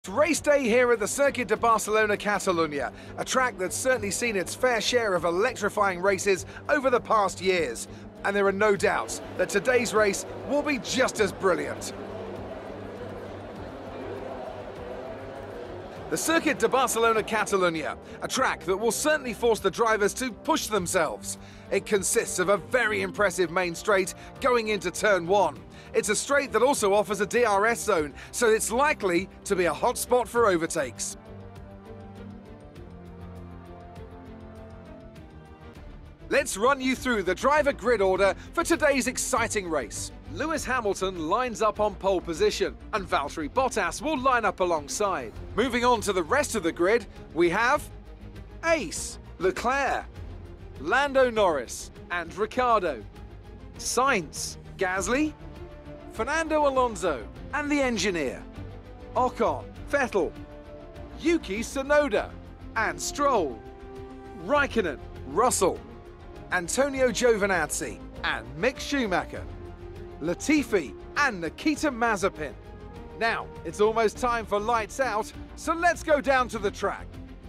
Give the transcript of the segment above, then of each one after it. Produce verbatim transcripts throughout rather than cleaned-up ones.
Race day here at the Circuit de Barcelona Catalunya, a track that's certainly seen its fair share of electrifying races over the past years. And there are no doubts that today's race will be just as brilliant. The Circuit de Barcelona Catalunya, a track that will certainly force the drivers to push themselves. It consists of a very impressive main straight going into turn one. It's a straight that also offers a D R S zone, so it's likely to be a hot spot for overtakes. Let's run you through the driver grid order for today's exciting race. Lewis Hamilton lines up on pole position, and Valtteri Bottas will line up alongside. Moving on to the rest of the grid, we have Ace, Leclerc, Lando Norris and Ricciardo, Sainz, Gasly, Fernando Alonso and the engineer, Ocon, Vettel, Yuki Tsunoda and Stroll, Raikkonen, Russell, Antonio Giovinazzi and Mick Schumacher, Latifi and Nikita Mazepin. Now, it's almost time for lights out, so let's go down to the track.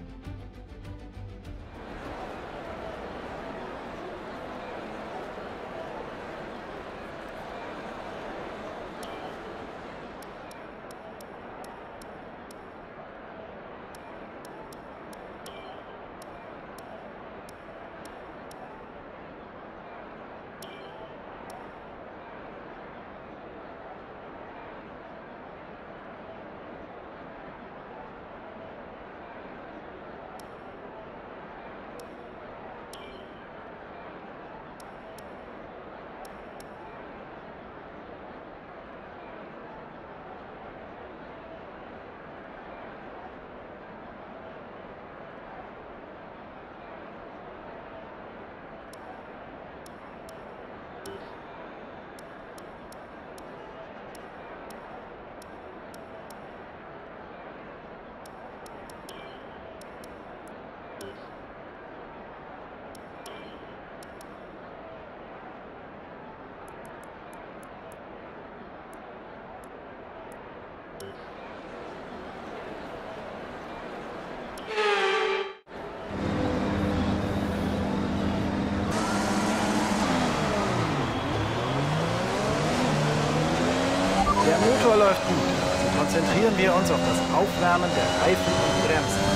Der Motor läuft gut, also konzentrieren wir uns auf das Aufwärmen der Reifen und Bremsen.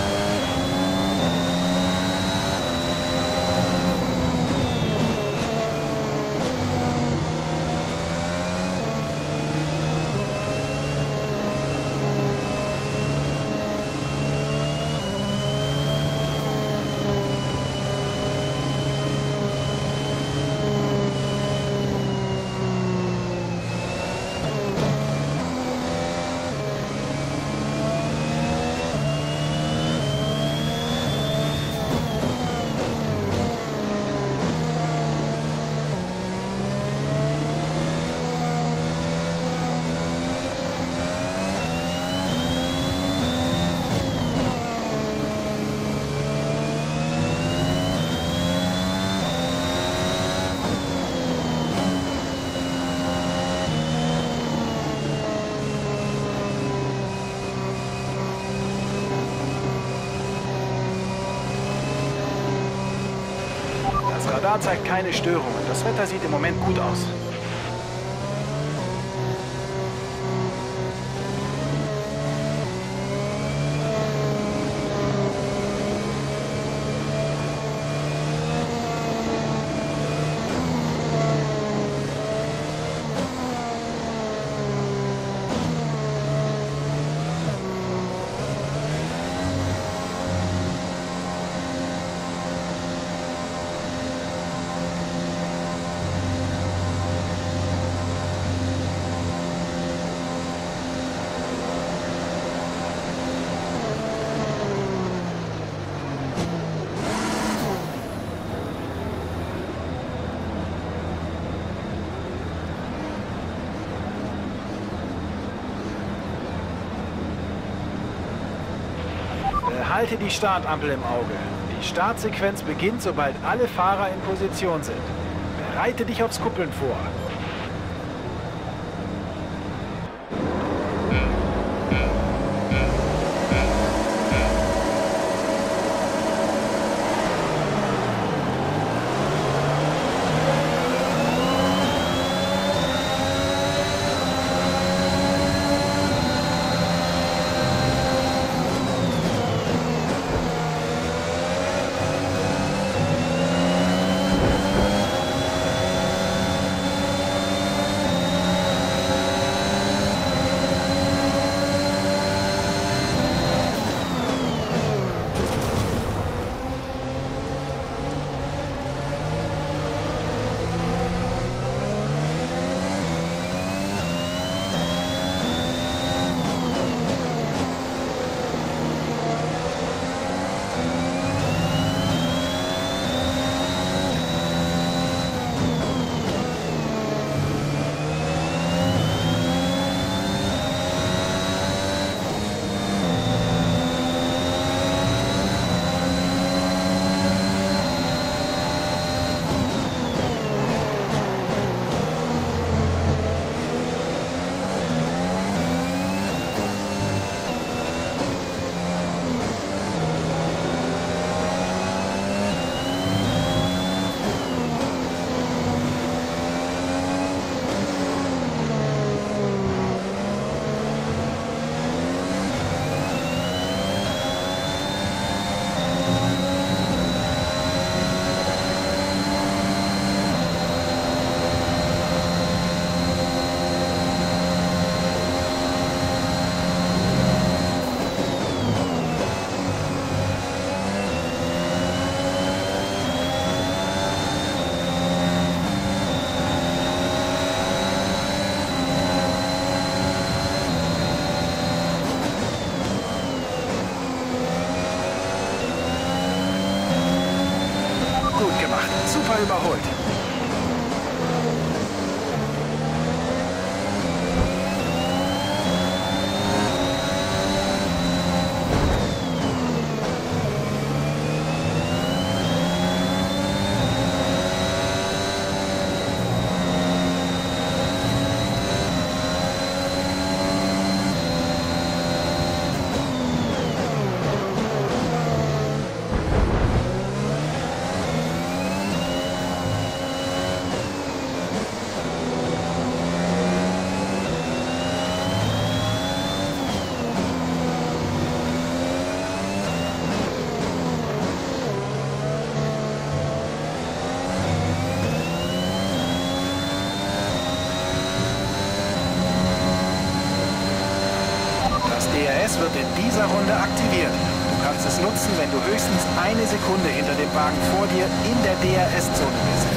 Das Radar zeigt keine Störungen. Das Wetter sieht im Moment gut aus. Halte die Startampel im Auge. Die Startsequenz beginnt, sobald alle Fahrer in Position sind. Bereite dich aufs Kuppeln vor. super überholt. Das D R S wird in dieser Runde aktiviert. Du kannst es nutzen, wenn du höchstens eine Sekunde hinter dem Wagen vor dir in der D R S-Zone bist.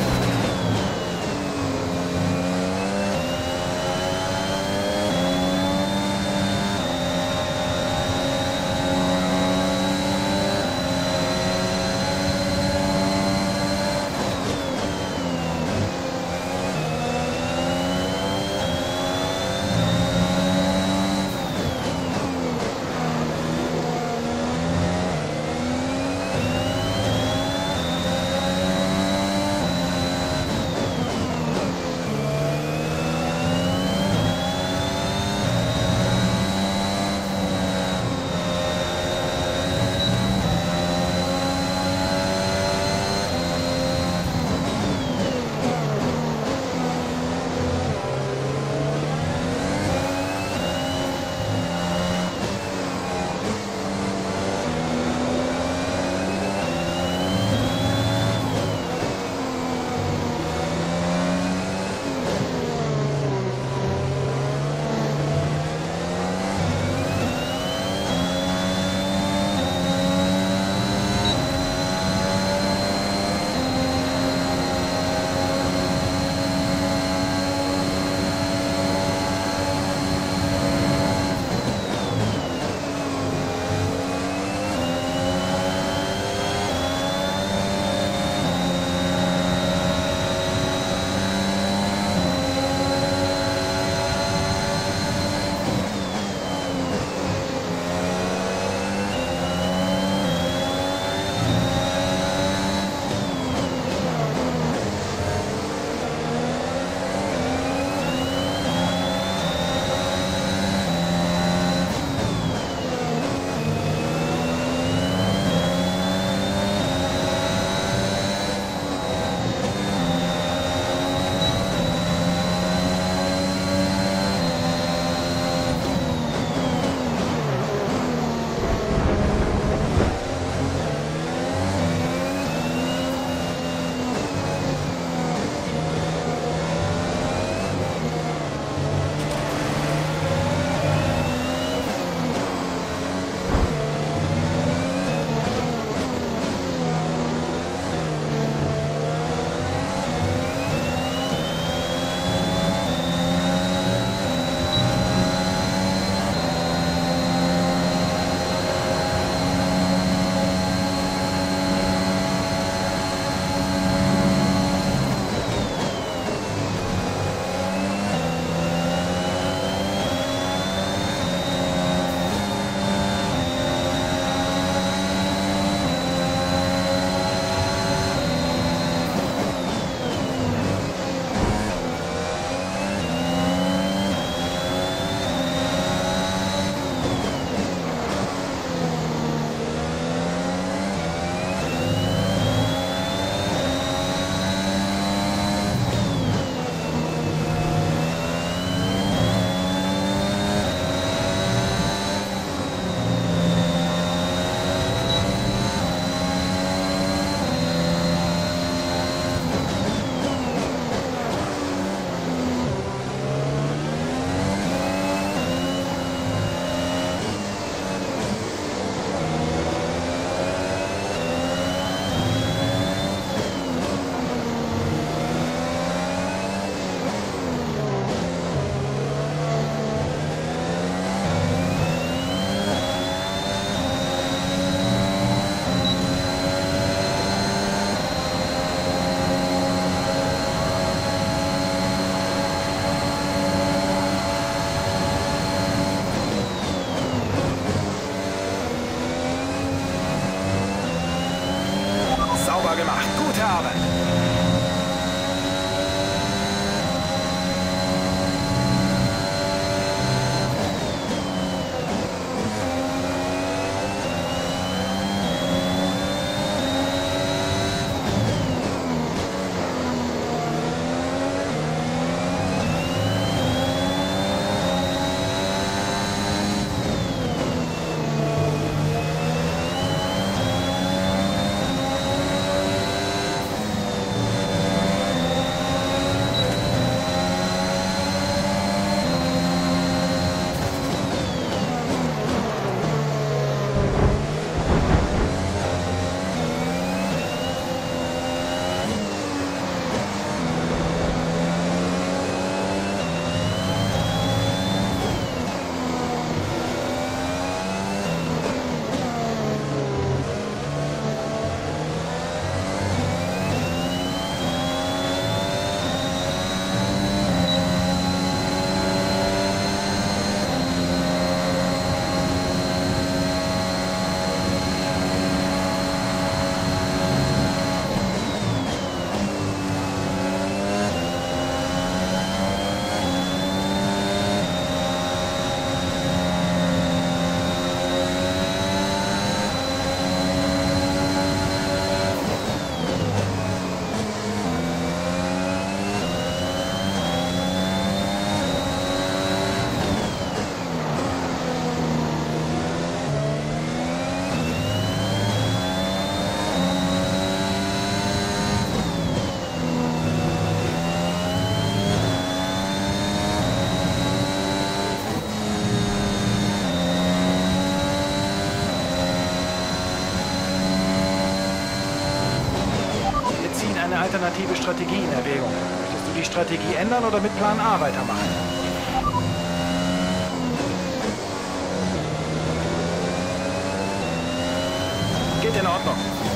Gute Arbeit. Eine alternative Strategie in Erwägung. Möchtest du die Strategie ändern oder mit Plan A weitermachen? Geht in Ordnung.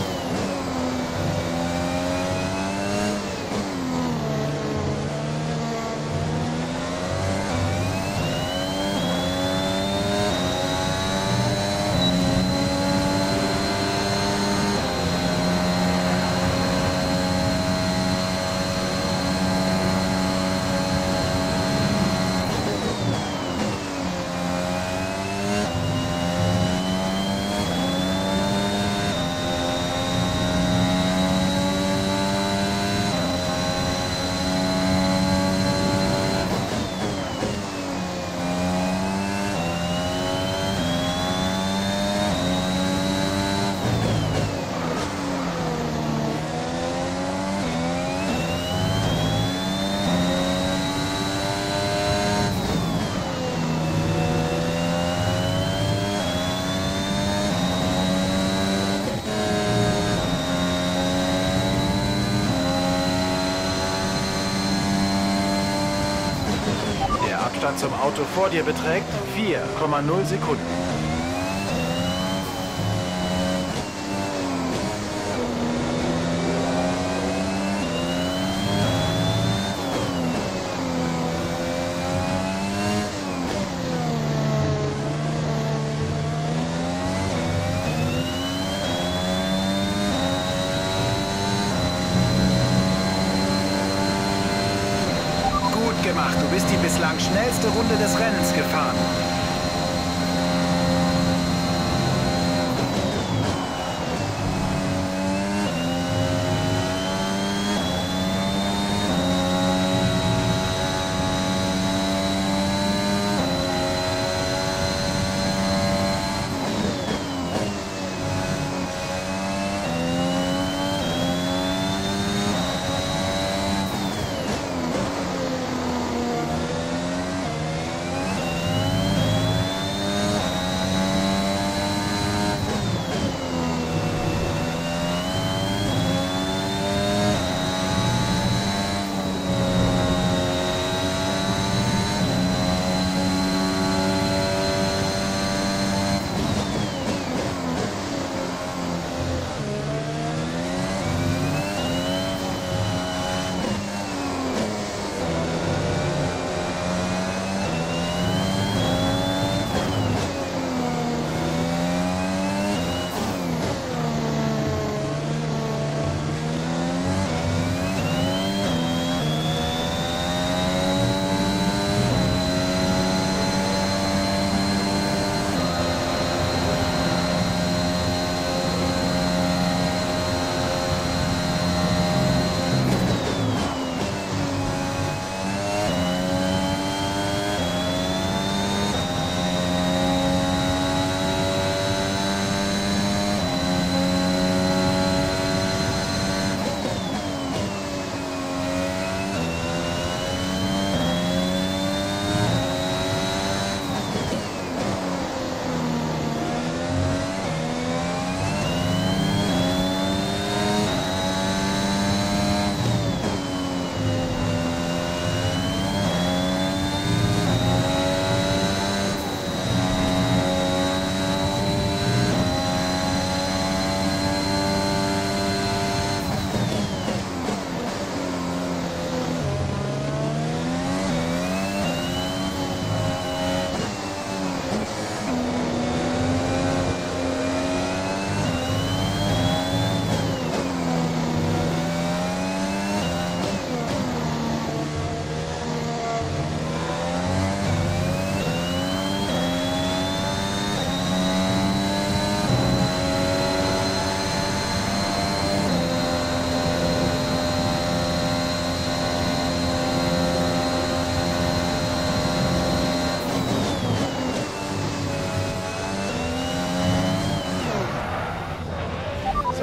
Abstand zum Auto vor dir beträgt vier Komma null Sekunden. Gemacht. Du bist die bislang schnellste Runde des Rennens gefahren.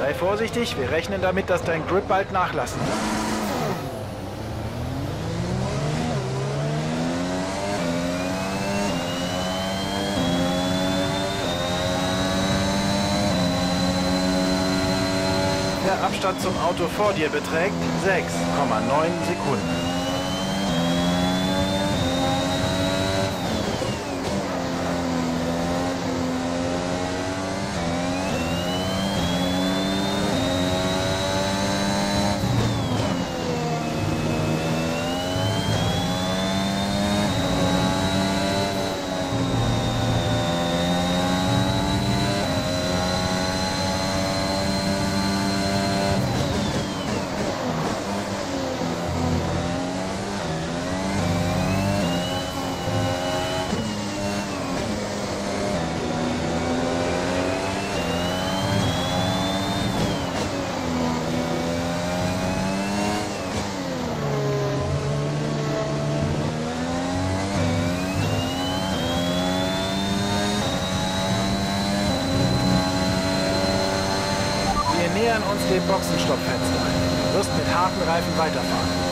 Sei vorsichtig, wir rechnen damit, dass dein Grip bald nachlassen wird. Der Abstand zum Auto vor dir beträgt sechs Komma neun Sekunden. Wir nähern uns dem Boxenstoppfenster. Du wirst mit harten Reifen weiterfahren.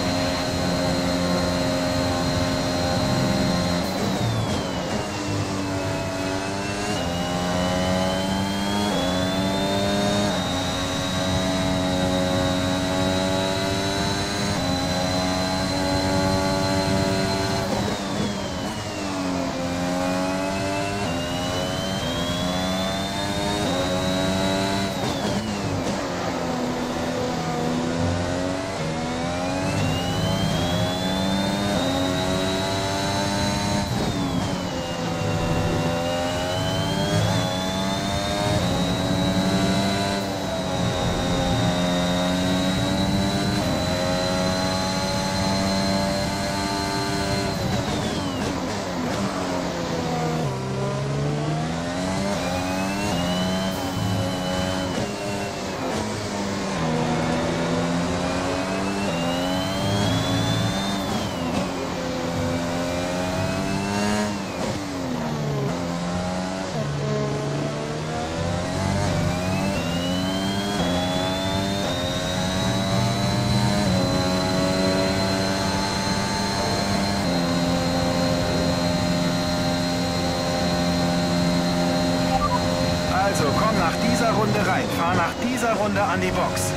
Also komm nach dieser Runde rein, fahr nach dieser Runde an die Box.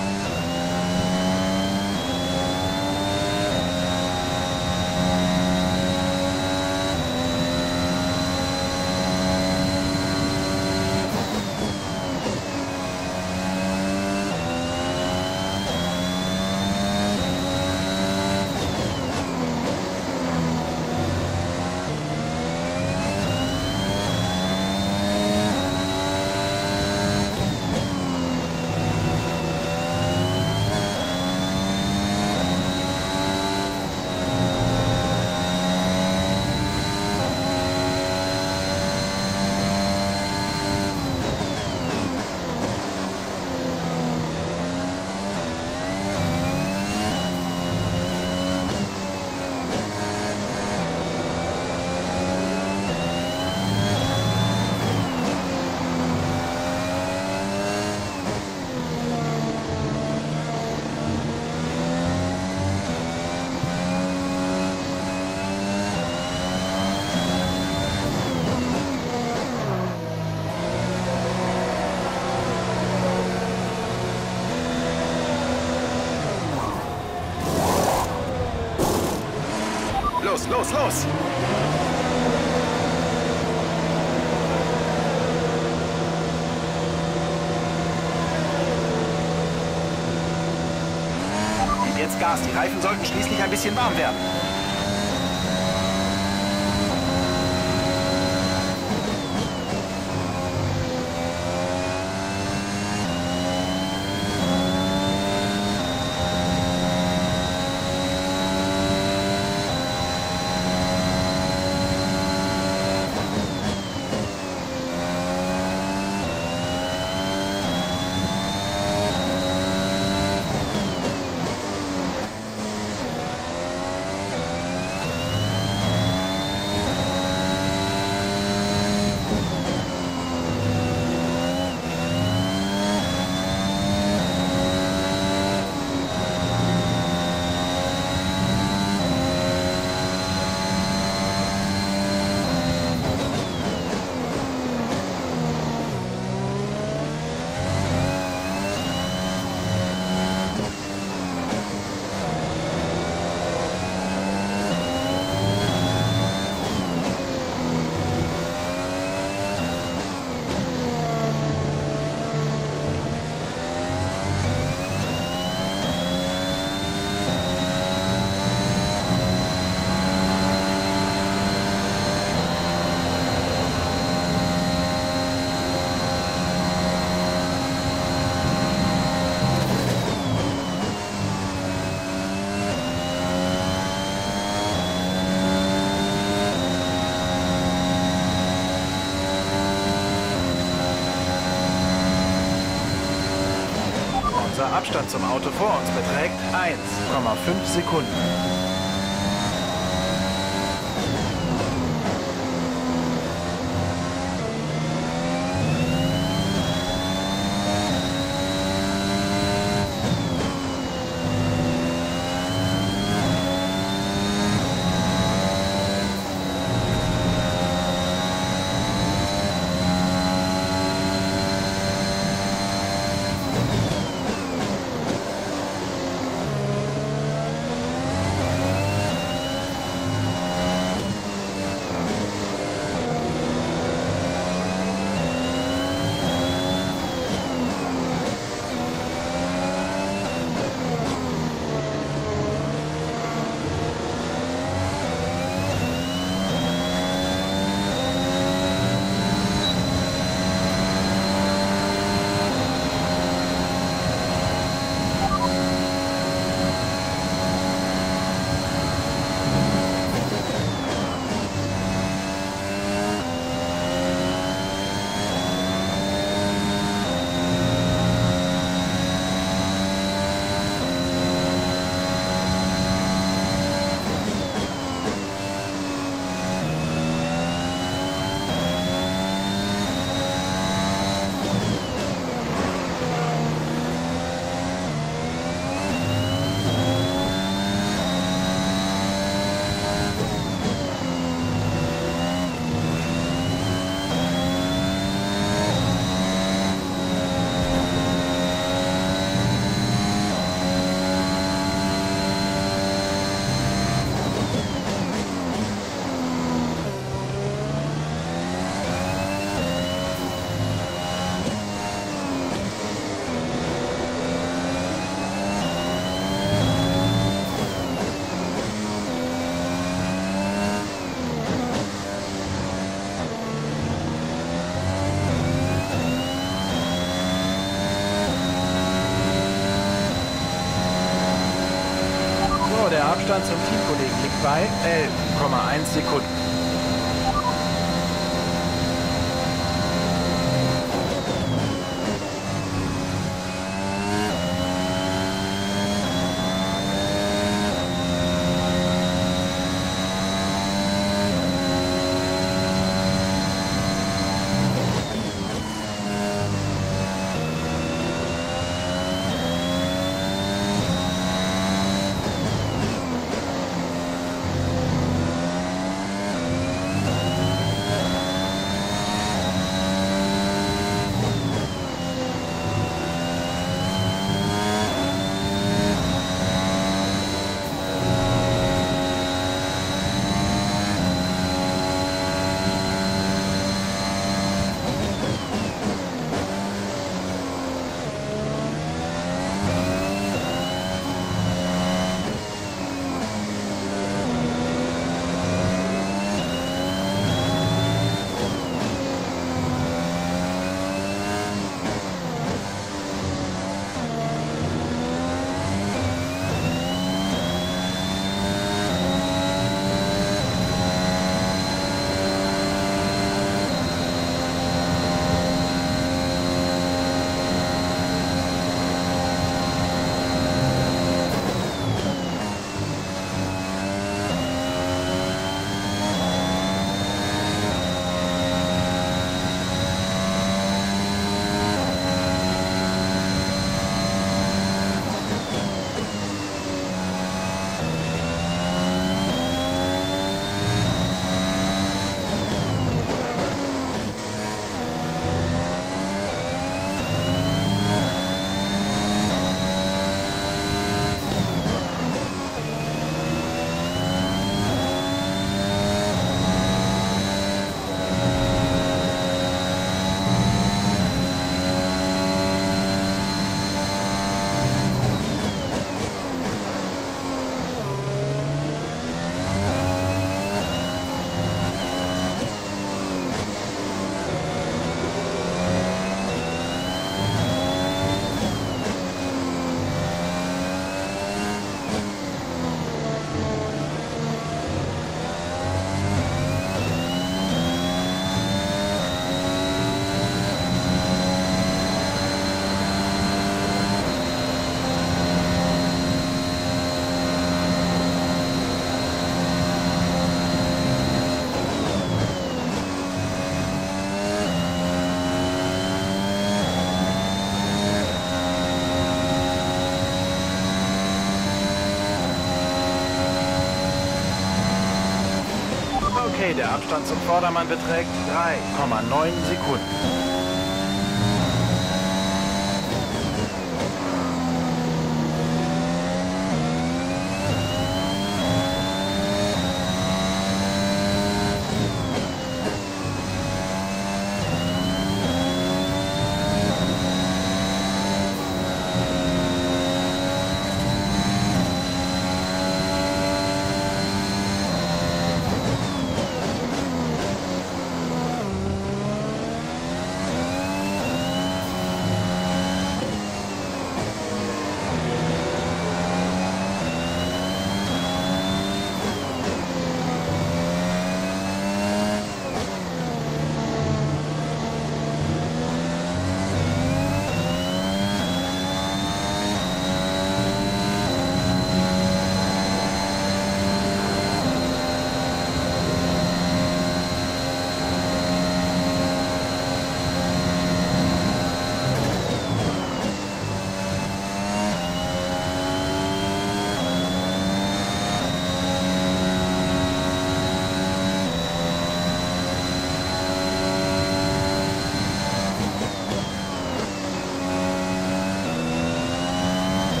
Los, los, los! Gib jetzt Gas, die Reifen sollten schließlich ein bisschen warm werden. Unser Abstand zum Auto vor uns beträgt eins Komma fünf Sekunden. Der Abstand zum Teamkollegen liegt bei elf Komma eins Sekunden. Okay, der Abstand zum Vordermann beträgt drei Komma neun Sekunden.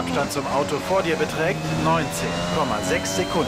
Abstand zum Auto vor dir beträgt neunzehn Komma sechs Sekunden.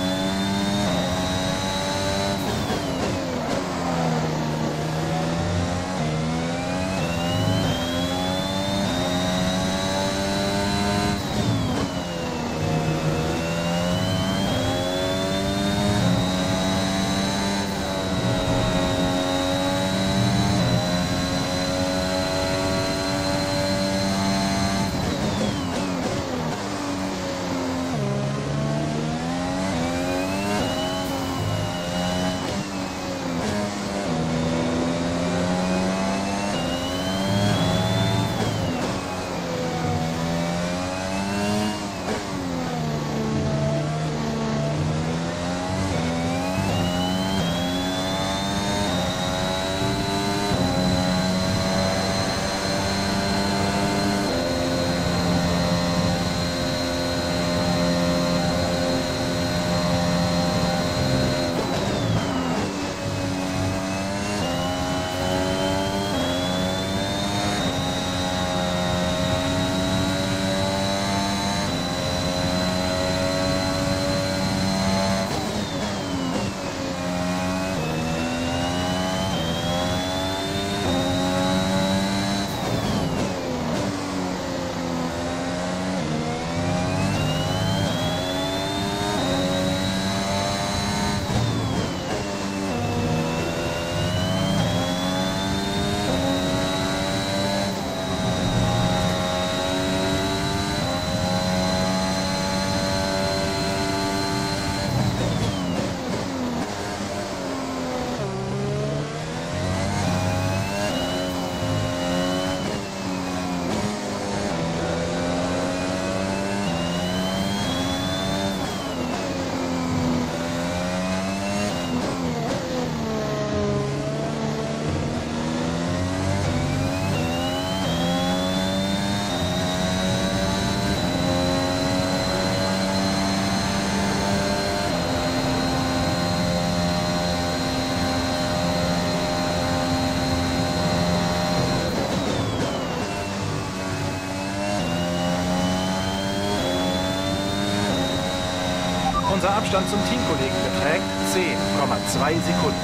Unser Abstand zum Teamkollegen beträgt zehn Komma zwei Sekunden.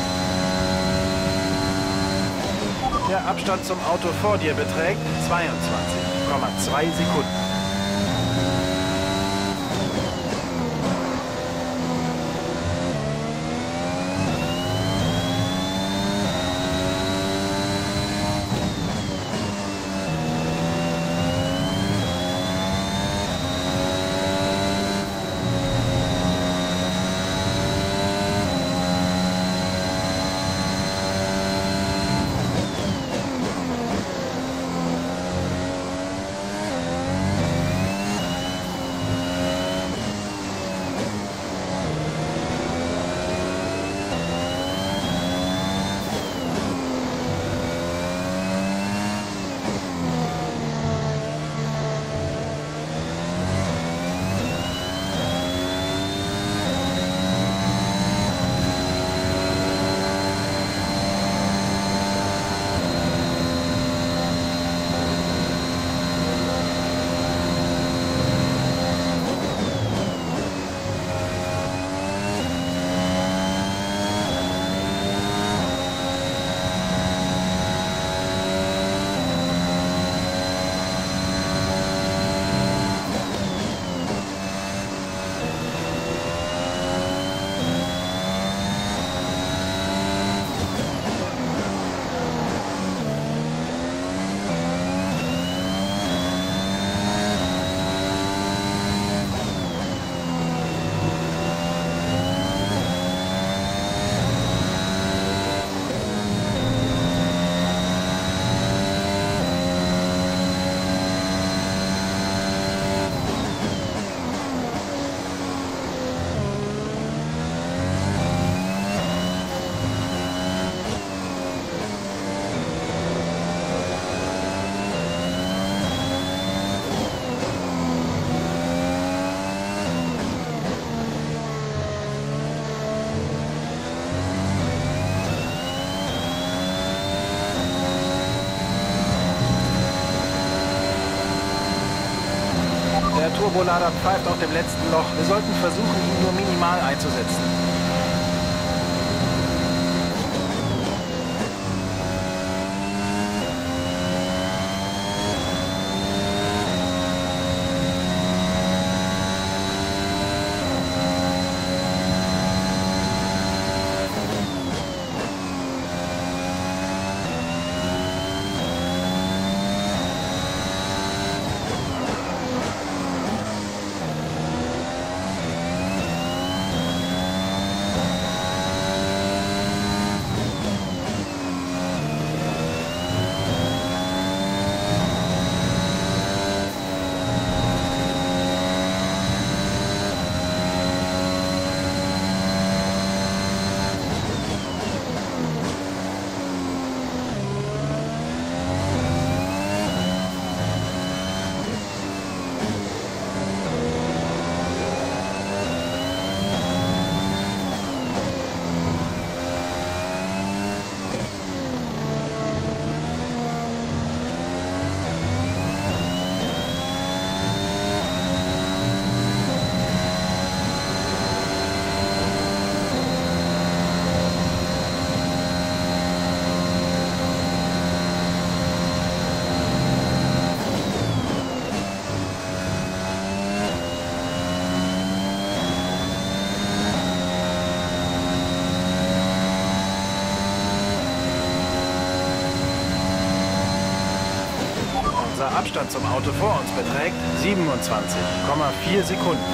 Der Abstand zum Auto vor dir beträgt zweiundzwanzig Komma zwei Sekunden. Der Turbolader pfeift auf dem letzten Loch. Wir sollten versuchen, ihn nur minimal einzusetzen. Unser Abstand zum Auto vor uns beträgt siebenundzwanzig Komma vier Sekunden.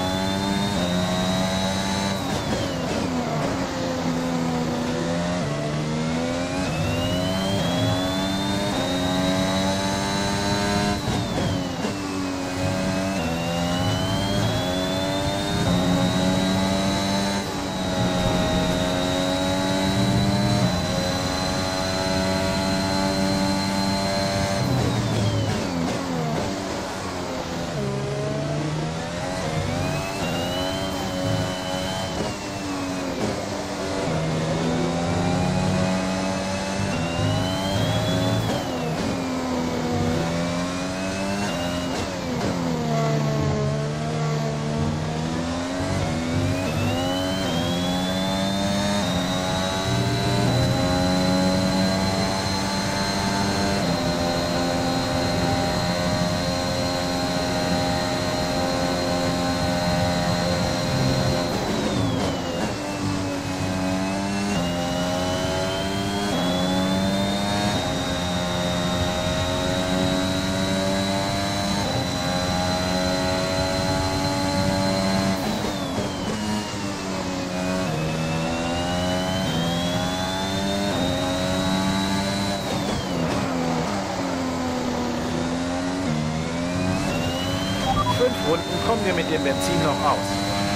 Fünf Runden kommen wir mit dem Benzin noch aus.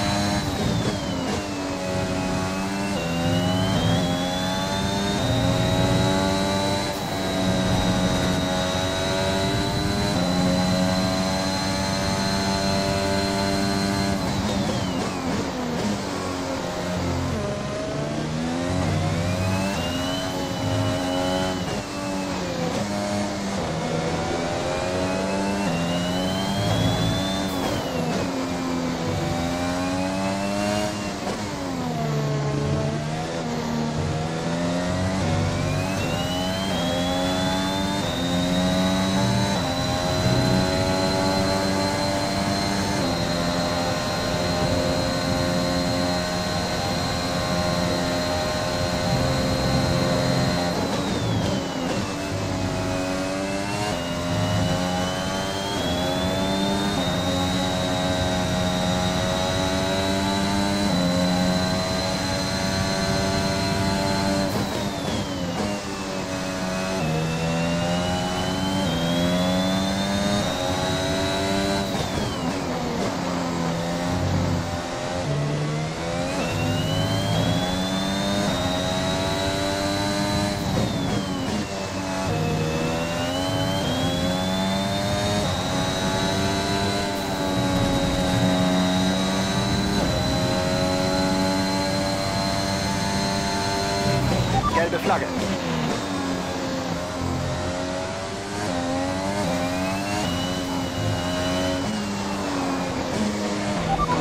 Gelbe Flagge.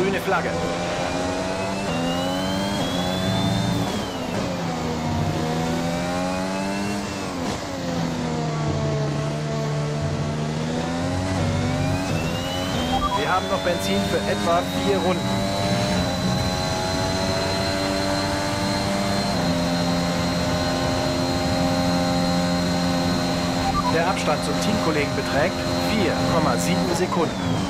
grüne Flagge. Wir haben noch Benzin für etwa vier Runden. Der Abstand zum Teamkollegen beträgt vier Komma sieben Sekunden.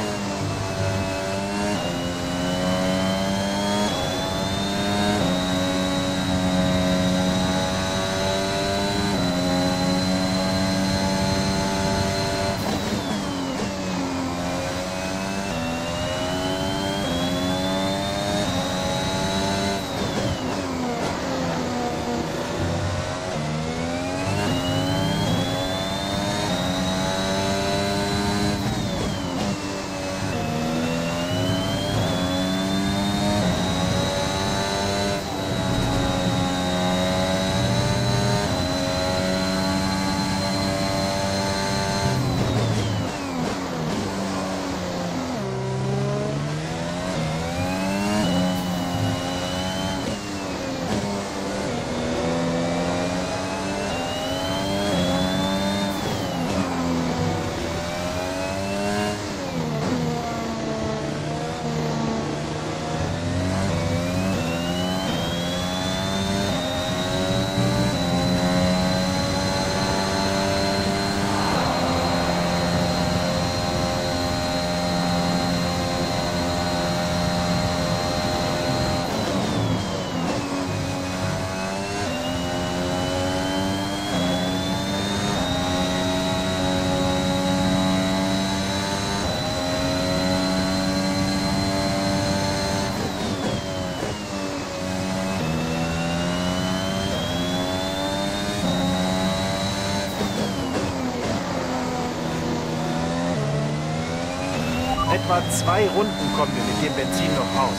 Etwa zwei Runden kommen wir mit dem Benzin noch raus.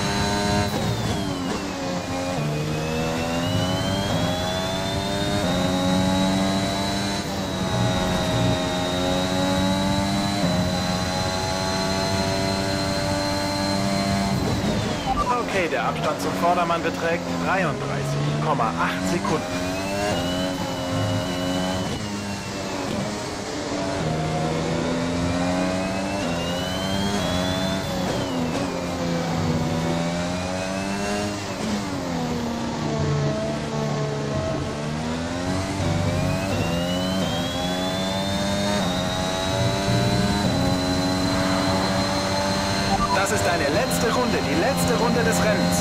Okay, der Abstand zum Vordermann beträgt dreiunddreißig Komma acht Sekunden. Das ist deine letzte Runde, die letzte Runde des Rennens.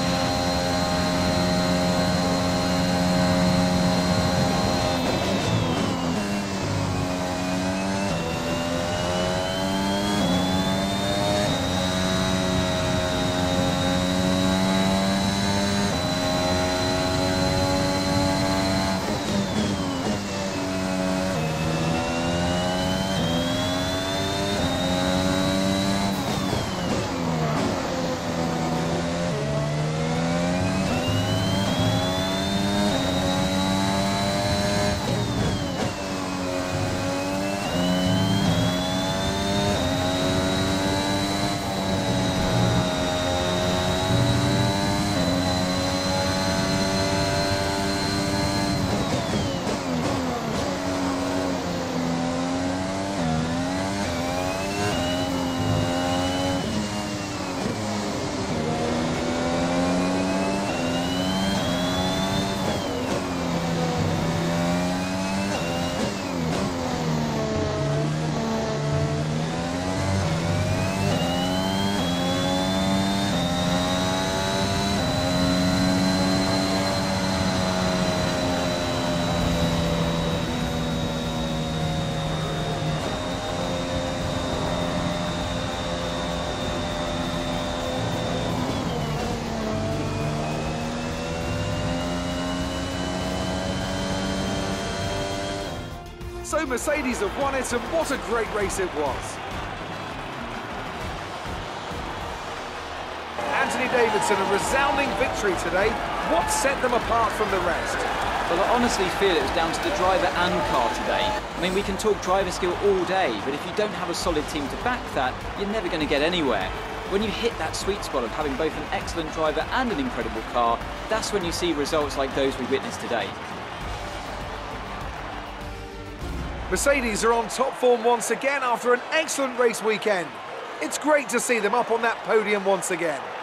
So Mercedes have won it, and what a great race it was. Anthony Davidson, a resounding victory today. What set them apart from the rest? Well, I honestly feel it was down to the driver and car today. I mean, we can talk driver skill all day, but if you don't have a solid team to back that, you're never going to get anywhere. When you hit that sweet spot of having both an excellent driver and an incredible car, that's when you see results like those we witnessed today. Mercedes are on top form once again after an excellent race weekend. It's great to see them up on that podium once again.